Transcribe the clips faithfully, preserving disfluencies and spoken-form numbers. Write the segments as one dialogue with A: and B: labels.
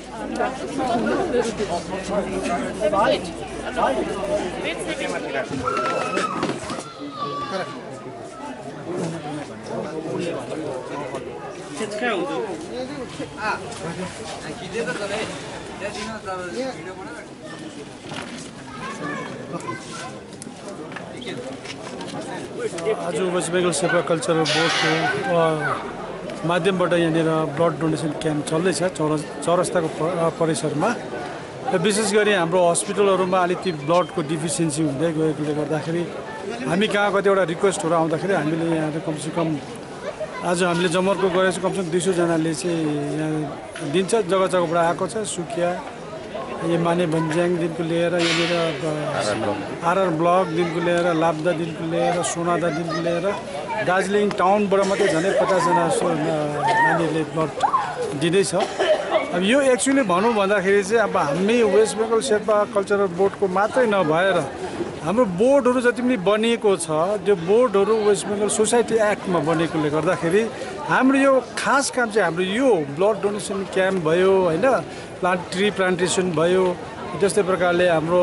A: आज वेस्ट बेङ्गल सेवा कल्चरल बोर्डको माध्यमबाट यहाँनिर ब्लड डोनेसन क्याम्प चल्दैछ चौरस चौरस्ताको परिसरमा र विशेष गरी हाम्रो हस्पिटलहरूमा अलिकति ब्लडको डिफिसियन्सी हुँदै गएकोले गर्दाखेरि हामी कहाँ कतिवटा रिक्वेस्टहरू आउँदाखेरि हामीले यहाँ कमसेकम आज हामीले जमर्को गरेको छ कमसेकम दुई सौजनाले चाहिँ यहाँ दिन्छ जग्गा जग्गाबाट आएको छ सुकिया यो माने भन्ज्याङदेखिको लिएर यहाँनिर आरआर ब्लकदेखिको लिएर लाब्दादेखिको लिएर सोनादादेखिको लिएर दार्जिलिङ टाउनबाट मात्रै झन्डै पचासजना जस्तो नानीहरूले ब्लड दिँदैछ। अब यो एक्चुअली भनौँ भन्दाखेरि चाहिँ अब हामी वेस्ट बेङ्गल शेर्पा कल्चरल बोर्डको मात्रै नभएर हाम्रो बोर्डहरू जति पनि बनिएको छ त्यो बोर्डहरू वेस्ट बेङ्गल सोसाइटी एक्टमा बनेकोले गर्दाखेरि हाम्रो यो खास काम चाहिँ हाम्रो यो ब्लड डोनेसन क्याम्प भयो होइन प्लान्ट ट्री प्लान्टेसन भयो त्यस्तै प्रकारले हाम्रो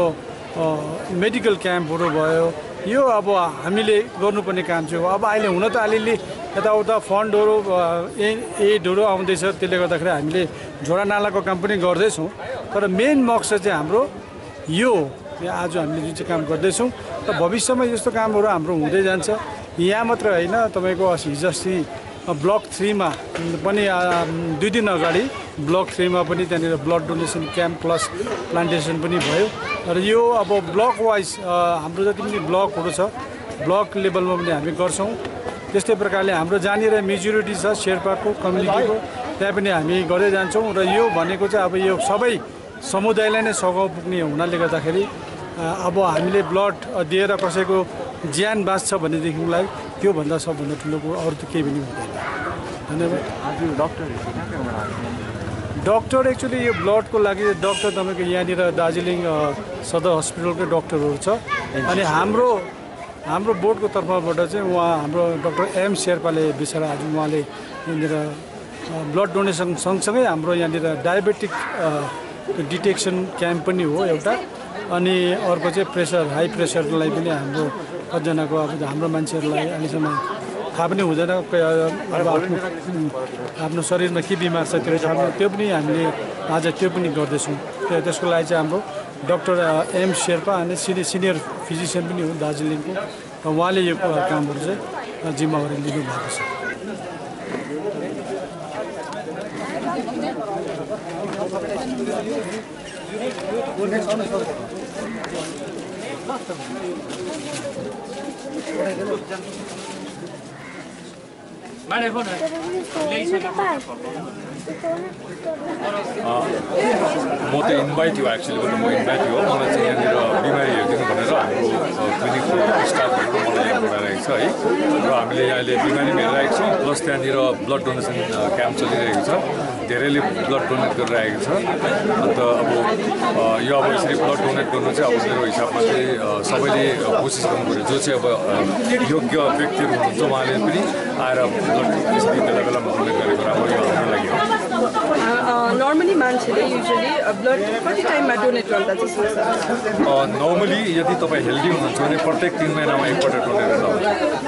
A: मेडिकल क्याम्पहरू भयो यो अब हामीले गर्नुपर्ने काम चाहिँ हो। अब अहिले हुन त अलिअलि यताउता फन्डहरू एडहरू आउँदैछ त्यसले गर्दाखेरि हामीले झोडा नालाको काम पनि गर्दैछौँ तर मेन मकसद चाहिँ हाम्रो यो आज हामीले जुन चाहिँ काम गर्दैछौँ र भविष्यमा यस्तो कामहरू हाम्रो हुँदै जान्छ। यहाँ मात्र होइन तपाईँको हिजो अस्ति ब्लक थ्रीमा पनि दुई दिन अगाडि ब्लक थ्रीमा पनि त्यहाँनिर blood donation camp plus plantation पनि भयो र यो अब ब्लक वाइज हाम्रो जति पनि ब्लकहरू छ ब्लक लेभलमा पनि हामी गर्छौँ। त्यस्तै प्रकारले हाम्रो जहाँनिर मेजोरिटी छ शेर्पाको कम्युनिटीको त्यहाँ पनि हामी गर्दै जान्छौँ र यो भनेको चाहिँ अब यो सबै समुदायलाई नै सघाउ पुग्ने हुनाले गर्दाखेरि अब हामीले ब्लड दिएर कसैको ज्यान बाँच्छ भनेदेखिलाई त्योभन्दा सबभन्दा ठुलो कुरो अरू त केही पनि हुँदैन। धन्यवाद। हजुर डक्टर डक्टर एक्चुअली यो ब्लडको लागि डक्टर तपाईँको यहाँनिर दार्जिलिङ सदर हस्पिटलकै डक्टरहरू छ अनि हाम्रो हाम्रो बोर्डको तर्फबाट चाहिँ उहाँ हाम्रो डक्टर एम शेर्पाले बिचरा आज उहाँले यहाँनिर ब्लड डोनेसन सँगसँगै हाम्रो यहाँनिर डायबेटिक डिटेक्सन क्याम्प पनि हो एउटा अनि अर्को चाहिँ प्रेसर हाई प्रेसरलाई पनि हाम्रो कतिजनाको अब हाम्रो मान्छेहरूलाई अहिलेसम्म थाहा पनि हुँदैन अब आफ्नो आफ्नो शरीरमा के बिमार छ त्यो थाहा त्यो पनि हामीले आज त्यो पनि गर्दैछौँ। त्यसको लागि चाहिँ हाम्रो डक्टर एम शेर्पा अनि सिनियर सिनियर फिजिसियन पनि हो दार्जिलिङको र उहाँले यो कामहरू चाहिँ जिम्मेवारी लिनुभएको छ।
B: म त इन्भाइट हो एक्चुअली म इन्भाइट हो मलाई चाहिँ यहाँनिर बिमारी हेरिदिनु भनेर हाम्रो क्लिनिकको स्टाफहरूको मलाई यहाँ बोलाइरहेको छ है र हामीले अहिले बिमारी हेरिरहेको छौँ प्लस त्यहाँनिर ब्लड डोनेसन क्याम्प चलिरहेको छ धेरैले ब्लड डोनेट गरिरहेको छ अन्त अब यो अब यसरी ब्लड डोनेट गर्नु चाहिँ अब मेरो हिसाबमा चाहिँ सबैले कोसिस गर्नु पऱ्यो जो चाहिँ अब योग्य व्यक्तिहरू हुनुहुन्छ उहाँले पनि आएर ब्लड यसरी बेला बेलामा डोनेट गरेको राम्रो यो हाम्रो लागि हो।
C: नर्मली मान्छेले युजली ब्लड कति टाइममा डोनेट गर्दा चाहिँ सक्छ?
B: नर्मली यदि तपाईँ हेल्दी हुनुहुन्छ भने प्रत्येक तिन महिनामा एकपल्ट डोनेट गर्दा हुन्छ।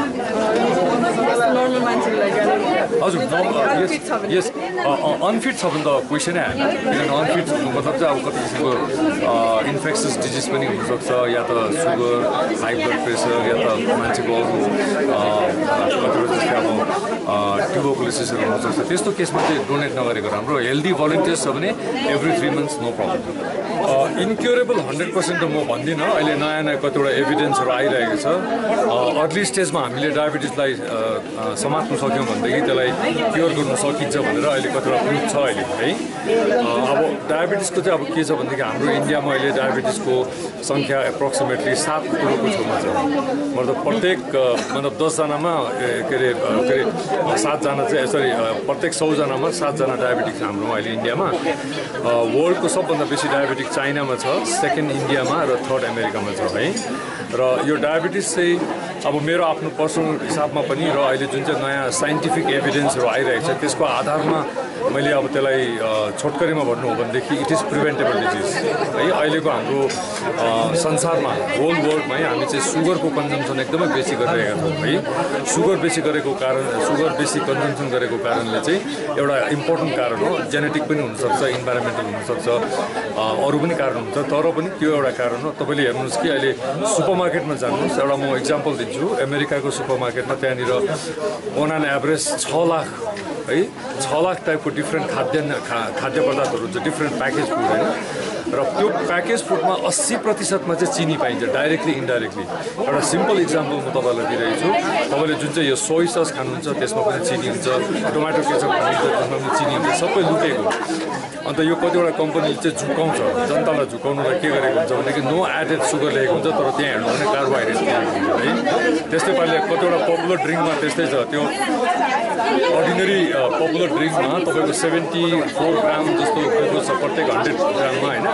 C: नर्मल मान्छेको लागि
B: हजुर यस अनफिट छ भने त क्वेसनै आएन किनभने अनफिट मतलब चाहिँ अब कति किसिमको इन्फेक्सियस डिजिज पनि हुनसक्छ या त सुगर हाई ब्लड प्रेसर या त मान्छेको अरू कतिवटा जस्तै अब ट्युबरकुलोसिसहरू हुनसक्छ त्यस्तो केसमा चाहिँ डोनेट नगरेको राम्रो। हेल्दी भलन्टियर्स छ भने every three months no problem. Incurable hundred percent त म भन्दिनँ अहिले नयाँ नयाँ कतिवटा एभिडेन्सहरू आइरहेको छ अर्ली स्टेजमा हामीले डायबिटिसलाई समात्न सक्यौँ भनेदेखि त्यसलाई क्योर गर्नु सकिन्छ भनेर अहिले कतिवटा प्रुफ छ अहिले है। अब डायबिटिसको चाहिँ अब के छ भनेदेखि हाम्रो इन्डियामा अहिले डायबिटिसको सङ्ख्या एप्रोक्सिमेटली सात करोडको छेउमा छ मतलब प्रत्येक मतलब दसजनामा के अरे के अरे सातजना चाहिँ सरी प्रत्येक सौजनामा सातजना डायबिटिक छ हाम्रो अहिले इन्डियामा। वर्ल्डको सबभन्दा बेसी डायबिटिक चाइनामा छ सेकेन्ड इन्डियामा र थर्ड अमेरिकामा छ है। र यो डायबिटिस चाहिँ अब मेरो आफ्नो पर्सनल हिसाबमा पनि र अहिले जुन चाहिँ नयाँ साइन्टिफिक एभिडेन्सहरू आइरहेको छ त्यसको आधारमा मैले अब त्यसलाई छोटकरीमा भन्नु हो भनेदेखि इट इज प्रिभेन्टेबल डिजिज है। अहिलेको हाम्रो संसारमा होल वर्ल्डमा हामी चाहिँ सुगरको कन्जम्सन एकदमै बेसी गरिरहेका छौँ है। सुगर बेसी गरेको कारण सुगर बेसी कन्जम्सन गरेको कारणले चाहिँ एउटा इम्पोर्टेन्ट कारण हो। जेनेटिक पनि हुनसक्छ, इन्भाइरोमेन्टल हुनसक्छ, अरू पनि कारण हुन्छ, तर पनि त्यो एउटा कारण हो। तपाईँले हेर्नुहोस् कि अहिले सुपरमार्केटमा जानुहोस्, एउटा म इक्जाम्पल दिन्छु। अमेरिकाको सुपरमार्केटमा त्यहाँनिर अन एन एभरेज छ लाख है छ लाख टाइपको डिफ्रेन्ट खाद्यान्न खा खाद्य पदार्थहरू हुन्छ, डिफ्रेन्ट प्याकेज फुड होइन। र त्यो प्याकेज फुडमा अस्सी प्रतिशतमा चाहिँ चिनी पाइन्छ, डाइरेक्टली इन्डाइरेक्टली। एउटा सिम्पल इक्जाम्पल म तपाईँलाई दिइरहेको छु। तपाईँले जुन चाहिँ यो सोय सस खानुहुन्छ त्यसमा पनि चिनी हुन्छ, टोमेटो केचप खानुहुन्छ त्यसमा पनि चिनी हुन्छ, सबै लुटेको। अन्त यो कतिवटा कम्पनीले चाहिँ झुकाउँछ, जनतालाई झुकाउनुलाई के गरेको हुन्छ भनेदेखि नो एडेड सुगर लेखेको हुन्छ, तर त्यहाँ हेर्नु भने कार्बोहाइड्रेट लेखेको हुन्छ है। त्यस्तै पाराले कतिवटा पपुलर ड्रिङ्कमा त्यस्तै छ। त्यो अर्डिनरी पपुलर ड्रिङ्कमा तपाईँको सेभेन्टी फोर ग्राम जस्तो ग्लुकोज छ प्रत्येक हन्ड्रेड ग्राममा होइन।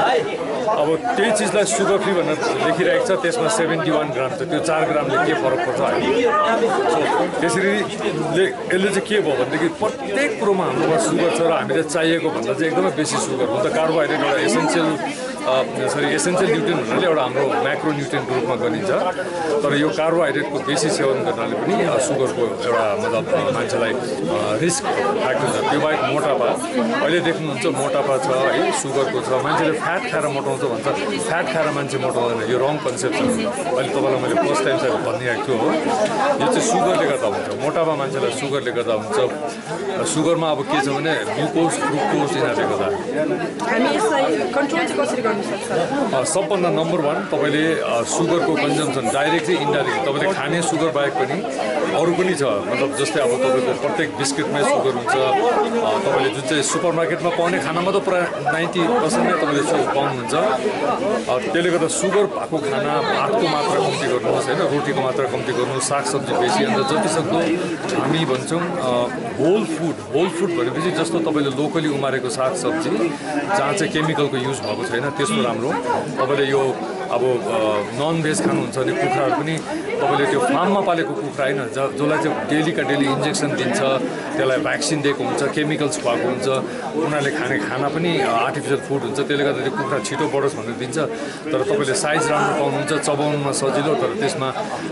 B: अब त्यही चिजलाई सुगर फ्री भनेर लेखिरहेको छ, त्यसमा सेभेन्टी वान ग्राम छ। त्यो चार ग्रामले के फरक पर्छ होइन। सो त्यसरी यसले चाहिँ के भयो भनेदेखि प्रत्येक कुरोमा हाम्रोमा सुगर छ र हामीले चाहिएको भन्दा चाहिँ एकदमै बेसी सुगर हुन्छ। कार्बोहाइड्रेट एउटा एसेन्सियल सरी एसेन्सियल न्युट्रियन भन्नाले एउटा हाम्रो म्याक्रो न्युट्रियन्टको रूपमा गनिन्छ, तर यो कार्बोहाइड्रेटको बेसी सेवन गर्नाले पनि सुगरको एउटा मतलब मान्छेलाई रिस्क फ्याक्टर छ। त्यो बाहेक मोटापा, अहिले देख्नुहुन्छ मोटापा छ है, सुगरको छ। मान्छेले फ्याट खाएर मोटाउँछ भन्छ, फ्याट खाएर मान्छे मोटाउँदैन, यो रङ कन्सेप्ट छ। अहिले तपाईँलाई मैले फर्स्ट टाइम चाहिँ भनिरहेको छु हो, यो चाहिँ सुगरले गर्दा हुन्छ। मोटापा मान्छेलाई सुगरले गर्दा हुन्छ। सुगरमा अब के छ भने ग्लुकोज फ्रुक्टोज यिनीहरूले गर्दा।
C: हामी यसलाई कन्ट्रोल चाहिँ कसरी गर्नु सक्छ?
B: सबभन्दा नम्बर वान तपाईँले सुगरको कन्जम्सन डाइरेक्टली इन्डाइरेक्टली तपाईँले खाने सुगर बाहेक पनि अरू पनि छ। मतलब जस्तै अब तपाईँको प्रत्येक बिस्किटमै सुगर हुन्छ। तपाईँले जुन चाहिँ सुपर मार्केटमा पाउने खानामा त पुरा नाइन्टी पर्सेन्ट नै तपाईँले सुगर पाउनुहुन्छ। त्यसले गर्दा सुगर भएको खाना, भातको मात्रा कम्ती गर्नुहोस् होइन, रोटीको मात्रा कम्ती गर्नुहोस्, सागसब्जी बेसी। अन्त जतिसक्दो हामी भन्छौँ होल फुड। होल फुड भनेपछि जस्तो तपाईँले लोकली उमारेको सागसब्जी जहाँ चाहिँ केमिकलको युज भएको छैन त्यस्तो राम्रो। तपाईँले यो अब नन भेज खानुहुन्छ भने कुखुराहरू पनि तपाईँले त्यो फार्ममा पालेको कुखुरा होइन, ज जसलाई चाहिँ डेलीका डेली इन्जेक्सन दिन्छ, त्यसलाई भ्याक्सिन दिएको हुन्छ, केमिकल्स खुवाएको हुन्छ, उनीहरूले खाने खाना पनि आर्टिफिसियल फुड हुन्छ। त्यसले गर्दा त्यो कुखुरा छिटो बढोस् भनेर दिन्छ, तर तपाईँले साइज राम्रो पाउनुहुन्छ, चबाउनुमा सजिलो, तर त्यसमा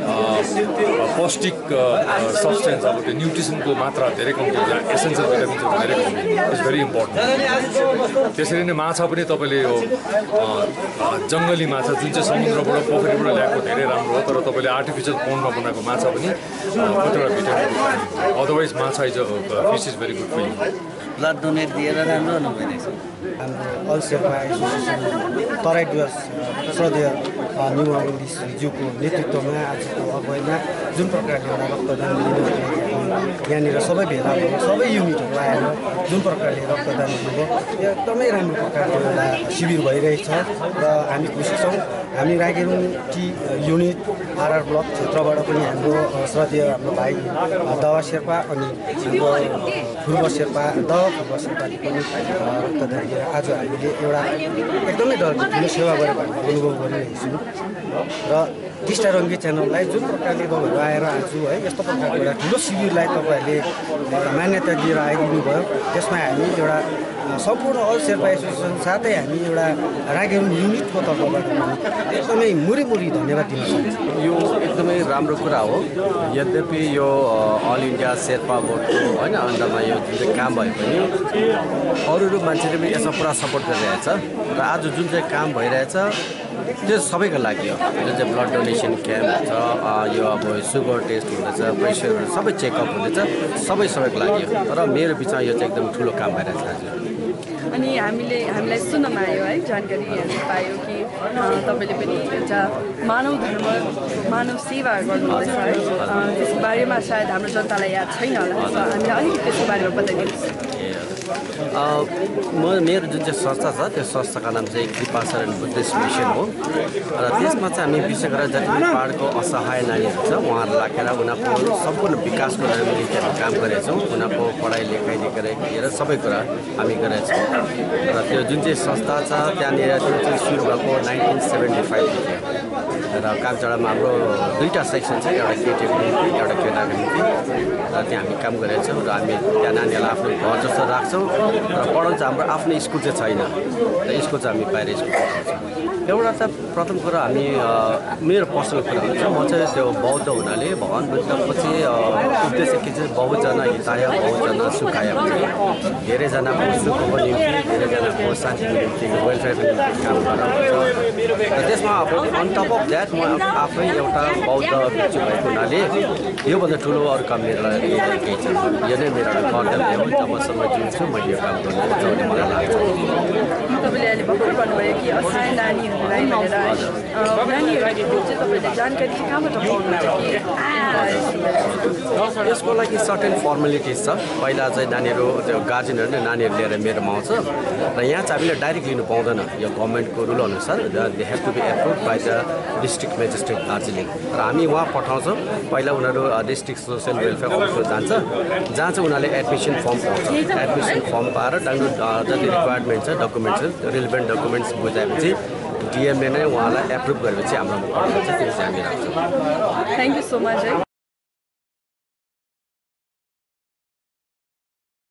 B: पौष्टिक सब्सटेन्स अब त्यो न्युट्रिसनको मात्रा धेरै कम्ती हुन्छ, एसेन्सियल भिटामिन्सहरू धेरै कम्ती, इट्स भेरी इम्पोर्टेन्ट। त्यसरी नै माछा पनि तपाईँले यो जङ्गली माछा जुन चाहिँ समुद्रबाट पोखरीबाट ल्याएको धेरै राम्रो हो, तर तपाईँले आर्टिफिसियल पोन्डमा बनाएको माछा पनि कतिवटा भिटामिन अदरवाइज माछा is fish is very good for you.
D: Blood donate दिएर राम्रो नभइरहेछ।
E: हाम्रो अल शेर्पा एसोसिएसन तराई डुवर्स श्रद्धेय न्यु ज्यूको नेतृत्वमा आजको अगुवाईमा जुन प्रकारले एउटा रक्तदान लिनु यहाँनिर सबै भेला भयो, सबै युनिटहरू आएर जुन प्रकारले रक्तदान दिनुभयो, यो एकदमै राम्रो प्रकारको एउटा शिविर भइरहेछ र हामी खुसी छौँ। हामी Raigerung tea unit RR block क्षेत्रबाट पनि हाम्रो श्रद्धेय हाम्रो भाइ दवा शेर्पा अनि हाम्रो फुर्ब शेर्पा दवा फुर्ब शेर्पाले पनि रक्तदान दिएर आज हामीले एउटा एकदमै डरको ठुलो सेवा गरेको हामीले अनुभव गरिरहेको छौँ। र टिस्टा रङ्गी च्यानललाई जुन प्रकारले तपाईँहरू आएर आज है यस्तो प्रकारको एउटा ठुलो शिविरलाई तपाईँहरूले मान्यता दिएर आइदिनु भयो, त्यसमा हामी एउटा सम्पूर्ण अल शेर्पा एसोसिएसन साथै हामी एउटा राइगेरुङ युनिटको तर्फबाट एकदमै मुरी-मुरी धन्यवाद दिन चाहन्छु।
D: यो एकदमै राम्रो कुरा हो। यद्यपि यो अल इन्डिया शेर्पा बोर्डको होइन अन्डरमा यो जुन चाहिँ काम भए पनि अरू अरू मान्छेले पनि यसमा पुरा सपोर्ट गरिरहेछ र आज जुन चाहिँ काम भइरहेछ त्यो सबैको लागि हो। जुन चाहिँ ब्लड डोनेसन क्याम्प छ, यो अब सुगर टेस्ट हुँदैछ, प्रेसर सबै चेकअप हुँदैछ, सबै सबैको लागि हो। र मेरो बिचमा यो चाहिँ एकदम ठुलो काम भइरहेछ आज।
C: अनि हामीले हामीलाई सुन्नमा आयो है, जानकारी हामी पायो कि तपाईँले पनि एउटा मानव धर्म मानव सेवा गर्नुहुँदैछ है। त्यसको बारेमा सायद हाम्रो जनतालाई याद छैन होला, हामीलाई अलिकति त्यसको बारेमा बताइदिनुहोस्।
D: म मेरो जुन चाहिँ संस्था छ त्यो संस्थाको नाम चाहिँ कृपाशरण बुद्धिस्ट मिसन हो र त्यसमा चाहिँ हामी विशेष गरेर जति पनि पाहाडको असहाय नानीहरू छ उहाँहरू राखेर उनीहरूको सम्पूर्ण विकासको निम्ति हामी काम गरेका छौँ। उनीहरूको पढाइ लेखाइदेखि लिएर सबै कुरा हामी गरेका छौँ र त्यो जुन चाहिँ संस्था छ त्यहाँनिर जुन चाहिँ सुरु भएको नाइन्टिन सेभेन्टी फाइभदेखि र कामचौडामा हाम्रो दुईवटा सेक्सन छ, एउटा केटीको निम्ति एउटा केटाको निम्ति, र त्यहाँ हामी काम गरेका छौँ र हामी त्यहाँ नानीहरूलाई आफ्नो घर जस्तो राख्छौँ र पढाउँछ। हाम्रो आफ्नो स्कुल चाहिँ छैन, र स्कुल चाहिँ हामी बाहिर स्कुल पढाउँछौँ। एउटा त प्रथम कुरा हामी मेरो पर्सनल कुरा हुन्छ, म चाहिँ त्यो बौद्ध हुनाले भगवान् बुद्धपछि उद्देश्य के चाहिँ बहुजना हिताय बहुजना सुखाय भने धेरैजनाको सुखको निम्ति धेरैजनाको शान्तिको निम्ति वेलफेयरको निम्ति काम गरेर हुन्छ। र त्यसमा अब अन टप अफ द्याट म आफै एउटा बौद्ध भिक्षु भएको हुनाले योभन्दा ठुलो अरू काम मेरो लागि केही छैन। यो नै मेरो कर्तव्य हो, जबसम्म जिउँछु मैले यो काम गर्नु रुचाउने मलाई लाग्छ।
C: तपाईँले अहिले भर्खर भन्नुभयो कि असहाय नानीहरूलाई भनेर नानीहरूको चाहिँ तपाईँले जानकारी कहाँबाट पाउनुहुन्छ?
D: यसको लागि सर्टेन फर्मेलिटिज छ। पहिला चाहिँ नानीहरू त्यो गार्जेनहरू नै नानीहरू लिएर मेरोमा आउँछ र यहाँ चाहिँ हामीले डाइरेक्ट लिनु पाउँदैन, यो गभर्मेन्टको रुल अनुसार they have to be approve by the district magistrate Darjeeling. र हामी उहाँ पठाउँछौँ, पहिला उनीहरू डिस्ट्रिक्ट सोसियल वेलफेयर अफिसमा जान्छ, जहाँ चाहिँ उनीहरूले एडमिसन फर्म पाउँछ। एडमिसन फर्म पाएर डाउनलोड जति रिक्वायरमेन्ट छ डकुमेन्ट्स रिलेभेन्ट डकुमेन्ट्स बुझाएपछि डिएमले नै उहाँलाई एप्रुभ गरेपछि हाम्रोमा पठाउँछ, त्यो चाहिँ हामी राख्छौँ।
C: थ्याङ्क यू सो मच है।